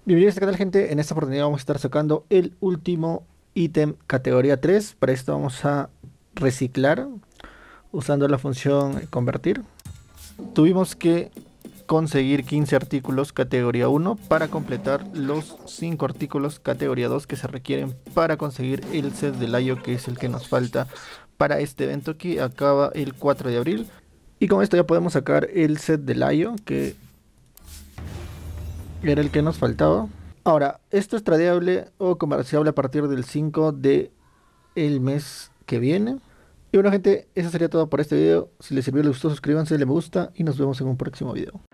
Bienvenidos a este canal, gente. En esta oportunidad vamos a estar sacando el último ítem categoría 3. Para esto vamos a reciclar usando la función convertir. Tuvimos que conseguir 15 artículos categoría 1 para completar los 5 artículos categoría 2 que se requieren para conseguir el set de Layo, que es el que nos falta para este evento que acaba el 4 de abril. Y con esto ya podemos sacar el set de Layo, que era el que nos faltaba. Ahora, esto es tradeable o comerciable a partir del 5 de el mes que viene. Y bueno, gente, eso sería todo por este video. Si les sirvió, les gustó, suscríbanse, le me gusta y nos vemos en un próximo video.